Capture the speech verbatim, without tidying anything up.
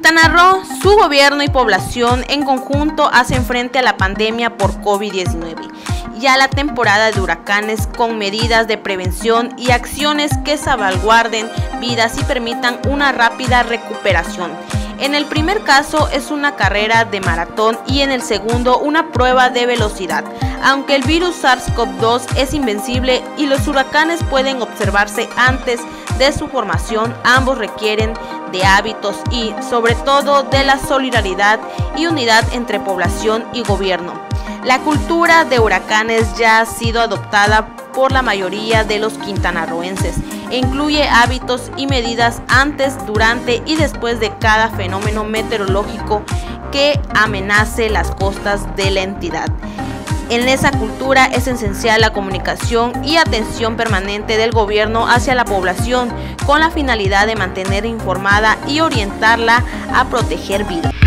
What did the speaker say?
Quintana Roo, su gobierno y población en conjunto hacen frente a la pandemia por COVID diecinueve y a la temporada de huracanes con medidas de prevención y acciones que salvaguarden vidas y permitan una rápida recuperación. En el primer caso es una carrera de maratón y en el segundo una prueba de velocidad. Aunque el virus SARS CoV dos es invencible y los huracanes pueden observarse antes de su formación, ambos requieren de hábitos y, sobre todo, de la solidaridad y unidad entre población y gobierno. La cultura de huracanes ya ha sido adoptada por la mayoría de los quintanarroenses e incluye hábitos y medidas antes, durante y después de cada fenómeno meteorológico que amenace las costas de la entidad. En esa cultura es esencial la comunicación y atención permanente del gobierno hacia la población con la finalidad de mantener informada y orientarla a proteger vidas.